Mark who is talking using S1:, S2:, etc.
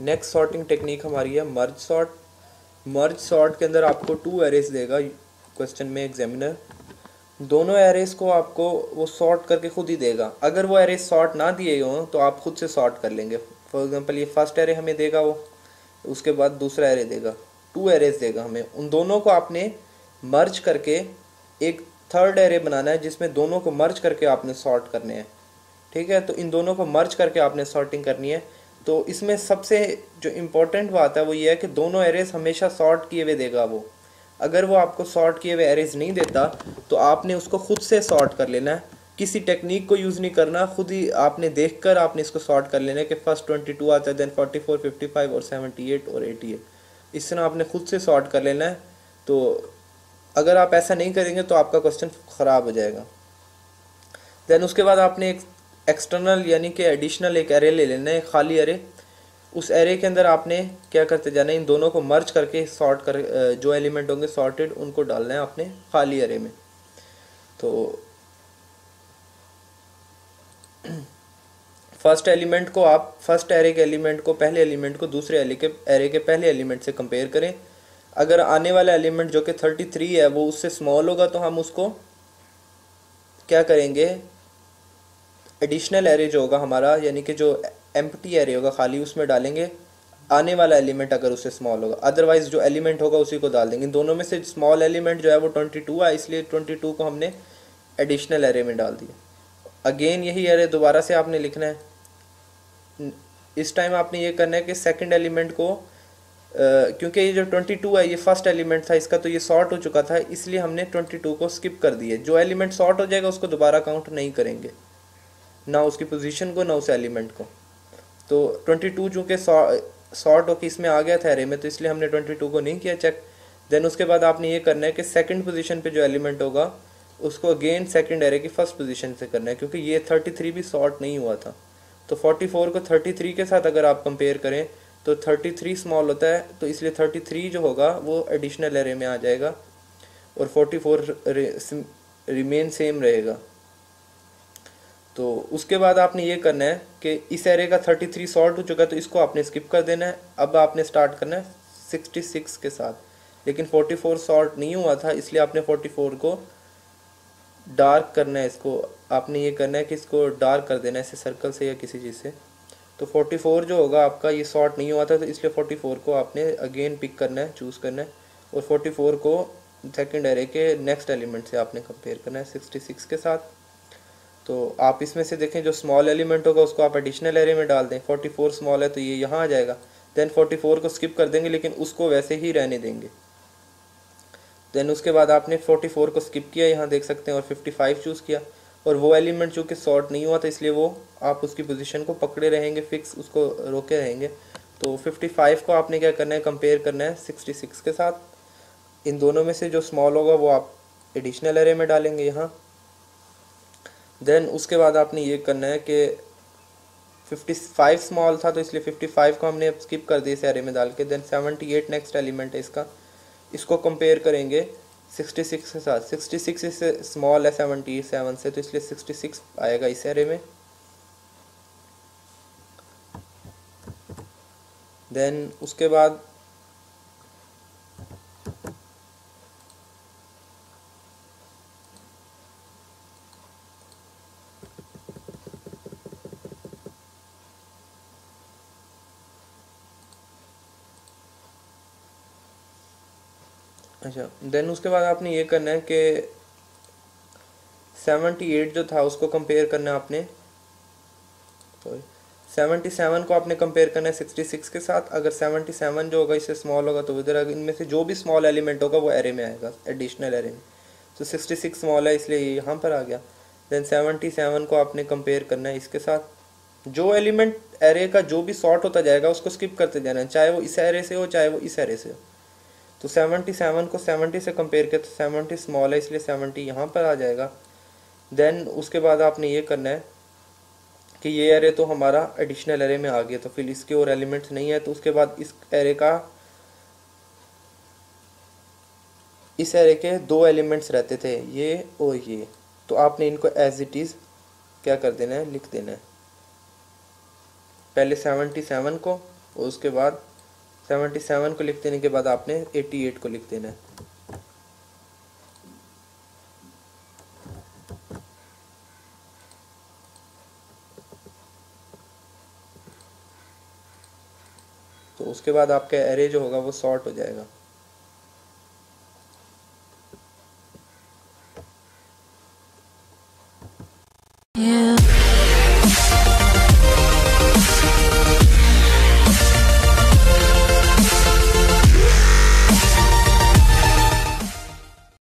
S1: Next sorting technique हमारी है merge sort. Merge sort के अंदर आपको 2 एरेस देगा क्वेश्चन में एग्जामिनर। दोनों एरेस को आपको वो सॉर्ट करके खुद ही देगा। अगर वो एरेस सॉर्ट ना दिए हों तो आप खुद से सॉर्ट कर लेंगे। फॉर एग्जांपल ये फर्स्ट एरे हमें देगा, वो उसके बाद दूसरा एरे देगा, 2 एरेस देगा हमें। उन दोनों को आपने मर्ज करके एक थर्ड एरे बनाना है जिसमें दोनों को मर्ज करके आपने सॉर्ट करने हैं। ठीक है, तो इन दोनों को मर्ज करके आपने सॉर्टिंग करनी है। तो इसमें सबसे जो इम्पोर्टेंट बात है वो ये है कि दोनों एरेस हमेशा सॉर्ट किए हुए देगा वो। अगर वो आपको सॉर्ट किए हुए एरेस नहीं देता तो आपने उसको खुद से सॉर्ट कर लेना है। किसी टेक्निक को यूज़ नहीं करना, खुद ही आपने देखकर आपने इसको सॉर्ट कर लेना है कि फर्स्ट 22 आता है, देन 44, 55 और 78 और 88। इस तरह आपने खुद से सॉर्ट कर लेना है। तो अगर आप ऐसा नहीं करेंगे तो आपका क्वेश्चन ख़राब हो जाएगा। देन उसके बाद आपने एक एक्सटर्नल यानी कि एडिशनल एक एरे ले लेना है, एक खाली एरे। उस एरे के अंदर आपने क्या करते जाना है, इन दोनों को मर्ज करके सॉर्ट कर जो एलिमेंट होंगे सॉर्टेड उनको डालना है अपने खाली एरे में। तो फर्स्ट एलिमेंट को आप फर्स्ट एरे के एलिमेंट को पहले एलिमेंट को दूसरे एरे के पहले एलिमेंट से कंपेयर करें। अगर आने वाला एलिमेंट जो कि 33 है वो उससे स्मॉल होगा तो हम उसको क्या करेंगे, एडिशनल एरे जो होगा हमारा यानी कि जो एम्प्टी एरे होगा खाली उसमें डालेंगे आने वाला एलिमेंट अगर उससे स्मॉल होगा। अदरवाइज जो एलिमेंट होगा उसी को डाल देंगे। इन दोनों में से स्मॉल एलिमेंट जो है वो 22 है, इसलिए 22 को हमने एडिशनल एरे में डाल दिया। अगेन यही एरे दोबारा से आपने लिखना है। इस टाइम आपने ये करना है कि सेकंड एलिमेंट को क्योंकि ये जो 22 है ये फर्स्ट एलिमेंट था इसका, तो ये सॉर्ट हो चुका था, इसलिए हमने 22 को स्किप कर दिए। जो एलिमेंट सॉर्ट हो जाएगा उसको दोबारा काउंट नहीं करेंगे, ना उसकी पोजीशन को ना उस एलिमेंट को। तो 22 चूँकि सॉर्ट होकर इसमें आ गया था एरे में, तो इसलिए हमने 22 को नहीं किया चेक। देन उसके बाद आपने ये करना है कि सेकंड पोजीशन पे जो एलिमेंट होगा उसको अगेन सेकंड एरे की फर्स्ट पोजीशन से करना है, क्योंकि ये 33 भी सॉर्ट नहीं हुआ था। तो 44 को 33 के साथ अगर आप कंपेयर करें तो 33 स्मॉल होता है, तो इसलिए 33 जो होगा वो एडिशनल एरे में आ जाएगा और 44 रिमेन सेम रहेगा। तो उसके बाद आपने ये करना है कि इस एरे का 33 सॉर्ट हो चुका है तो इसको आपने स्किप कर देना है। अब आपने स्टार्ट करना है 66 के साथ, लेकिन 44 सॉर्ट नहीं हुआ था इसलिए आपने 44 को डार्क करना है। इसको आपने ये करना है कि इसको डार्क कर देना है ऐसे सर्कल से या किसी चीज़ से। तो 44 जो होगा आपका ये सॉर्ट नहीं हुआ था, तो इसलिए 44 को आपने अगेन पिक करना है, चूज़ करना है और 44 को सेकंड एरे के नेक्स्ट एलिमेंट से आपने कंपेयर करना है 66 के साथ। तो आप इसमें से देखें जो स्मॉल एलिमेंट होगा उसको आप एडिशनल एरे में डाल दें। 44 स्मॉल है तो ये यहाँ आ जाएगा। देन 44 को स्किप कर देंगे लेकिन उसको वैसे ही रहने देंगे। देन उसके बाद आपने 44 को स्किप किया, यहाँ देख सकते हैं, और 55 चूज़ किया। और वो एलिमेंट जो कि सॉर्ट नहीं हुआ था इसलिए वो आप उसकी पोजीशन को पकड़े रहेंगे, फिक्स उसको रोके रहेंगे। तो 55 को आपने क्या करना है, कंपेयर करना है 66 के साथ। इन दोनों में से जो स्मॉल होगा वो आप एडिशनल एरे में डालेंगे यहाँ। देन उसके बाद आपने ये करना है कि 55 स्मॉल था तो इसलिए 55 को हमने स्किप कर दिया इस एरे में डाल के। देन 78 नेक्स्ट एलिमेंट है इसका, इसको कंपेयर करेंगे 66 के साथ। 66 इससे स्मॉल है 77 से, तो इसलिए 66 आएगा इस एरे में। देन उसके बाद देन उसके बाद आपने ये करना है कि 78 जो था उसको कंपेयर करना है आपने, सॉरी 77 को आपने कंपेयर करना है 66 के साथ। अगर 77 जो होगा इससे स्मॉल होगा तो इधर इनमें से जो भी स्मॉल एलिमेंट होगा वो एरे में आएगा, एडिशनल एरे में। तो 66 स्मॉल है इसलिए ये यहाँ पर आ गया। देन 77 को आपने कंपेयर करना है इसके साथ। जो एलिमेंट एरे का जो भी सॉर्ट होता जाएगा उसको स्किप करते जाना है, चाहे वो इस एरे से हो चाहे वो इस एरे से हो। तो 77 को 70 से कंपेयर किया तो 70 स्मॉल है इसलिए 70 यहाँ पर आ जाएगा। देन उसके बाद आपने ये करना है कि ये एरे तो हमारा एडिशनल एरे में आ गया, तो फिर इसके और एलिमेंट्स नहीं है। तो उसके बाद इस एरे के 2 एलिमेंट्स रहते थे, ये और ये, तो आपने इनको एज इट इज़ क्या कर देना है, लिख देना है। पहले 77 को और उसके बाद 77 को लिख देने के बाद आपने 88 को लिख देना है। तो उसके बाद आपका एरे जो होगा वो सॉर्ट हो जाएगा।